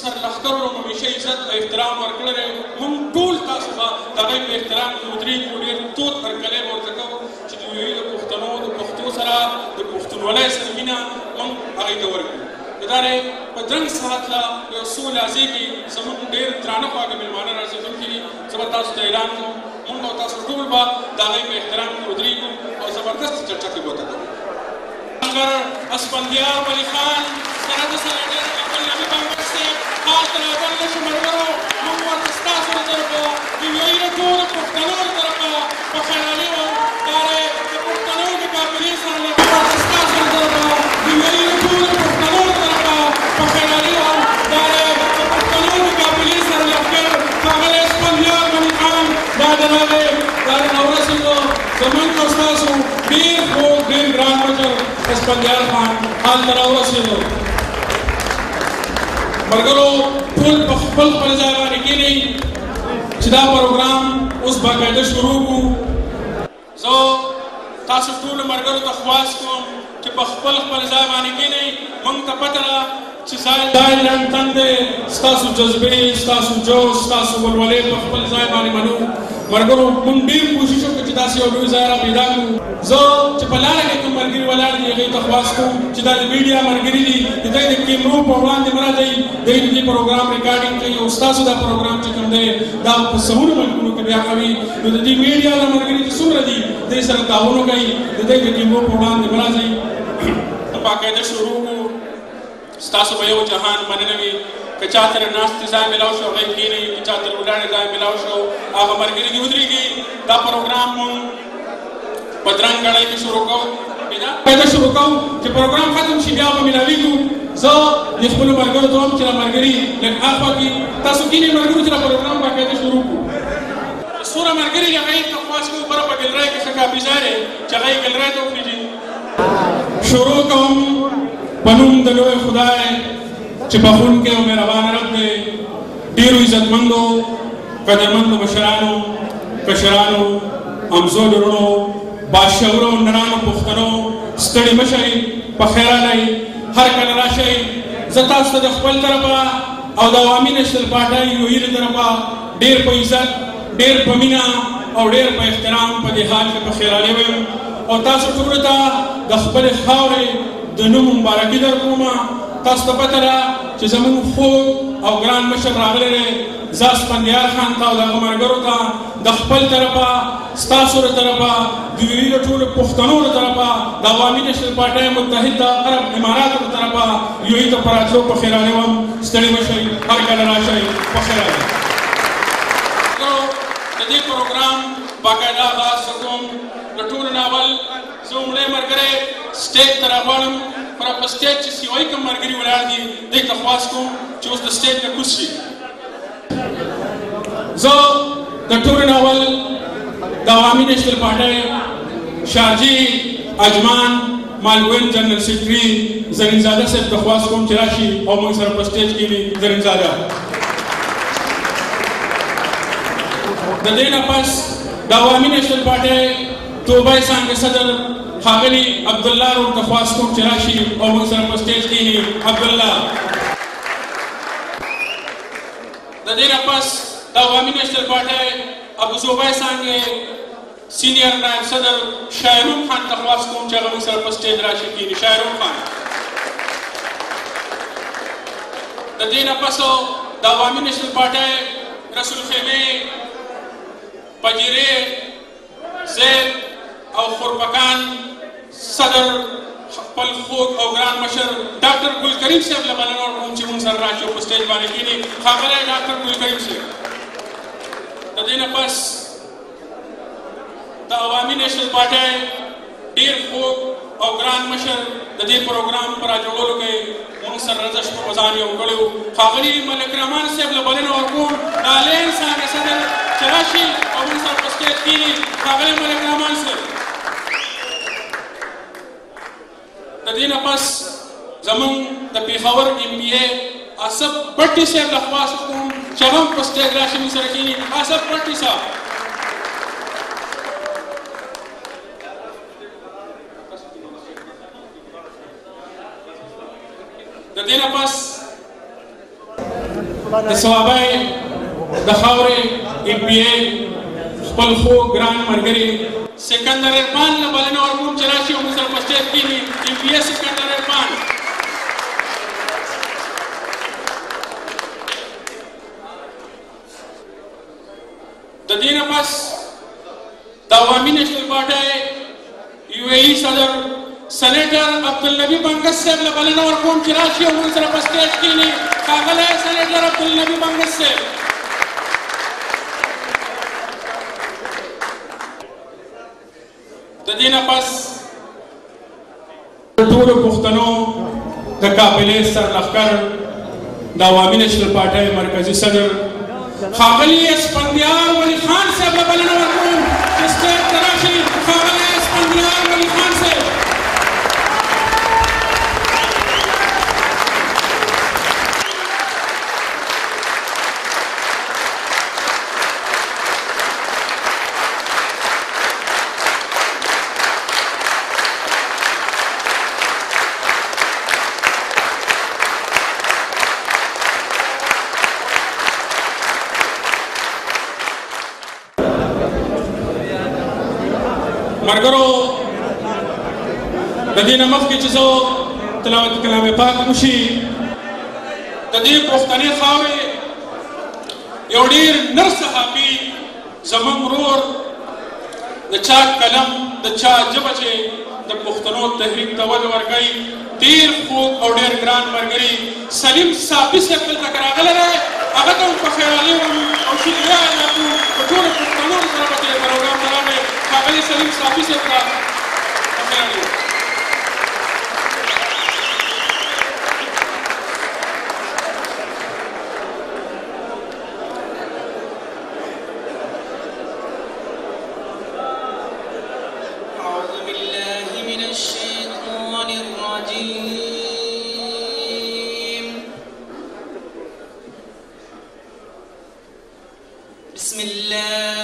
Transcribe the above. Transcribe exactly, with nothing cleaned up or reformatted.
سرلښکرو همیشه عزت او احترام ورکړی دی. موږ ټول تاسو به د هغوی په احترام کې ودرېږو. ډېر تود هرکلی به ورته کوو چې د یوې د پښتنو د پښتو سره د پښتونولۍ سره مینه موږ هغوی ته ورکړو. ادارې په درنګ ساعت له یو څو لحظې کې زموږ ډېر درانه خواږه مېلمانه راځېدونکي دي. زه به تاسو ته اعلان کوم. موږ او تاسو ټول به د هغوی په احترام کې ودرېږو او زبردست چرچه کې به ورته کوو. اسفندیار ولی خان سره د سره ډېر عبدالنبي بنګښ صاحب حال ته راغونډ نه شو. ملګرو موږ ورته ستاسو له طرفه د یوې د ټولو پښتنو له طرفه په خیالي وو دا د پښتنو د قافلې سره ورته ستاسو له طرفه د یوې د ټولو پښتنو له طرفه په خیالي وو دا د پښتنو د قافلې سره لښکر ښاغلی اسفندیار ولی خان دا د راغی دا د راورسېدو زموږ او ستاسو ډېر خوږ ډېر ګران مشر اسفندیار خان حال ته راورسېدو. ملګرو ټول په خپل خپل ځای باندې کښېنئ چې دا پروګرام اوس باقاعده شروع کړو. زه تاسو ټولو ملګرو ته خواست کوم چې په خپل خپل ځای باندې کښېنئ. موږ ته پته ده چې ځای لنډ تنګ دی. ستاسو جذبې ستاسو جوش ستاسو ولولې په خپل ځای باندې منو. ملګرو موږ ډېر کوشش وکړو چې داسې یو لوی ځای را پیدا کړو. زه چې په لاره کې کوم ملګري ولاړ دي هغوی ته خواست کوم چې دا د میډیا ملګري دي د دوی د کیمرو په وړاندې مه راځئ. دوی د دې پروګرام ریکارډینګ کوي او ستاسو دا پروګرام چې کوم دی دا په سمونو ملکونو کې بیا کوي. نو د دې میډیا دا ملګري چې څومره دي دوی سره تعاون وکړئ. د دوی د کیمرو په وړاندې مه راځئ. باقاعده شروع کړو. ستاسو به یو جهان مننه وي. که چا تر ناستې ځای میلاو شو هغوی کښېنئ. که چا تر ولاړې ځای میلاو شو هغه ملګري دې ودرېږي. دا پروګرام مونږ په درنګ ګړۍ کې شروع کوو. باقاعده شروع کوو چې پروګرام ختم شي بیا به میلاویږو. زه د خپلو ملګرو ته وایم چې دا ملګري لږ هاخوا کړي. تاسو کښېنئ ملګرو چې دا پروګرام باقاعده شروع کړو. څومره ملګري دي هغوی ته خواست کوو بره په ګلرۍ کې ښه کافي ځای دی چې هغوی ګلرۍ ته وخېږي. شروع کوم په نوم د لوی خدای چې بخښونکی او مهربانه رب دی. ډېرو عزتمندو قدرمندو مشرانو کشرانو همزو لرونو باشعورو نرانو پښتنو ستړي مه شئ په خیر راغئ. هر کله راشئ. زه تاسو ته د خپل طرفه او د عوامي نیشنل پارټۍ یوهي له طرفه ډېر په عزت ډېر په مینه او ډېر په احترام په دې حال کې په خیرالي وایم او تاسو ټولو ته د خپلې خاورې د نوم مبارکي درکوم. تاسو ته پته ده چې زموږ خوږ او ګران مشر راغلی دی. زه اسفندیار خان ته او د هغه ملګرو ته د خپل طرفه ستاسو له طرفه د یوې د ټولو پښتنو له طرفه د عوامي نیشنل پارټۍ متحده عرب اماراتو له طرفه یوې ته په راتلو په خیرالي وم. ستړي مه شئ. هر کله راشئ په خیر راغئ. د دې پروګرام باقاعده آغاز کوم. د ټولو نه اول زه لومړی ملګری سټیج ته راغواړم. پر په سټیج چې سیوایي کوم ملګري ولاړ دي دوی ته خواست کوم چې اوس د سټیج نه کوز شي. زه د ټولو نه اول د عوامي نیشنل پارټۍ شارجي اجمان مالوین جنرال سیکرټري زرینزاده صاحب ته خواست کوم چې راشي او موږ سره په سټیج کښېني. زرینزاده. د دې نه پس د عوامي نیشنل پارټۍ توبه څانګې صدر ښاغلي عبدالله روڼ ته خواست کوم چې راشي او موږ سره په سټیج کښېني. عبدالله. د دې نه پس د عوامي نیشنل پارټۍ ابوزوبۍ څانګې سینیر نایب صدر شاهروم خان ته خواست کوم چې هغه موږ سره په سټیج راشي کښېني. شاهروم خان. د دې نه پس د عوامي نیشنل پارټۍ رسول خیمې پجیرې زید او خورپکان صدر خپل خوږ او ګران مشر ډاکټر ګل کریم صاحب له بلنه ورکوم چې موږ سره راشي او په سټیج باندې کښېني. ښاغلی ډاکټر ګل کریم صاحب. د دې نه پس د عوامي نیشنل پارټۍ ډېر خوږ او ګران مشر د دې پروګرام په راجوړولو کې موږ سره رضش په ځان یو کړی و. ښاغلي ملک رحمان صاحب له بلنه ورکوم د الین څانګې صدر چې راشي او موږ سره په سټیج کښېني. ښاغلی ملک رحمان صاحب. د دې نه پس زموږ د پېښور ایم پي اے اسف بټي صاحب له خواست کوم چې هغه هم په سټیج راشي موږ سره کښېني. اسف بټي صاحب. د دې نه پس د ثوابای د خاورې ام پی ای خپل خوږ ګران ملګري سکندر عرفان له بلنه ورکوم چې راشي او موږ سره په سټیج کښېني. ام پی ای سکندر عرفان. د دې نه پس د عوامي نیشنل پارټۍ یو ای ای صدر سینیټر عبدالنبي بنګس صاحب له بلنه ورکوم چې راشي او موږ سره په سټیج کښېني. ښاغلی سینیټر عبدالنبي بنګس صاحب. د دې نه پس ټولو پښتنو د قافلې سرلښکر د عوامي نیشنل پارټۍ مرکزي صدر ښاغلي اسفندیار ولي خان صاحب له بلنه ورکوم چې سټیج ته راشي. ښاغلی اسفندیار ولي خان صاحب. ملګرو د دې نه مخکې چې زه تلاوت کلام پاک وشي د دې پښتنې خاورې یو ډېر نر صحافي زموږ ورور د چا قلم د چا ژبه چې د پښتنو تحریک ته وده ورکوي ډېر خوږ او ډېر ګران ملګري سلیم صافي صاحب دلته راغلی دی. هغه ته هم په خیالي وم او شکریه ادا کوو په ټولو پښتنو سره به چې پروګرام ته راغی. ښاغلي سلیم صافي صاحب ته په خیالي وم. بسم الله